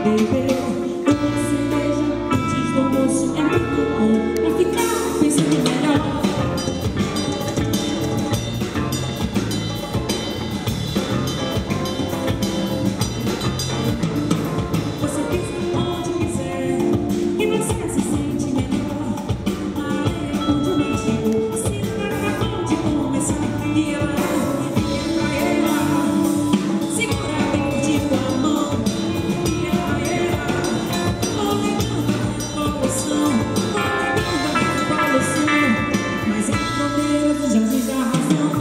beber uma cerveja antes do almoço é muito bom pra ficar pensando melhor. Você pensa onde quiser que você se sente melhor. Areia onde o matinho, se não acabou de começar. E ela segura bem curtindo a mão. E ela poluição, mas é fronteira dos jardins da razão.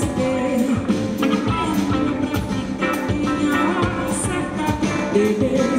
Beber